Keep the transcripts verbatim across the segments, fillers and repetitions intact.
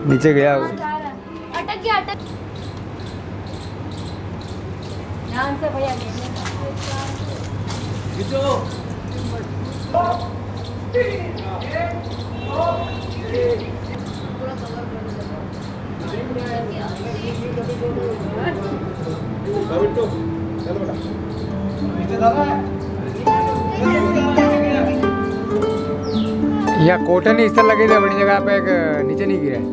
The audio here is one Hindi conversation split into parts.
नीचे गया वो। अटक गया अटक। ध्यान से भैया या कॉटन ही इस तरह लगे थे बड़ी जगह पे, एक नीचे नहीं गिरे।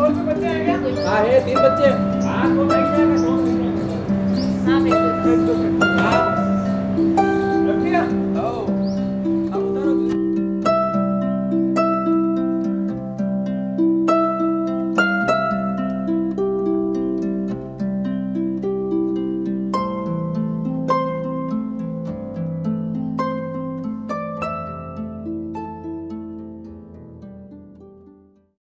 हाँ है तीन बच्चे। हाँ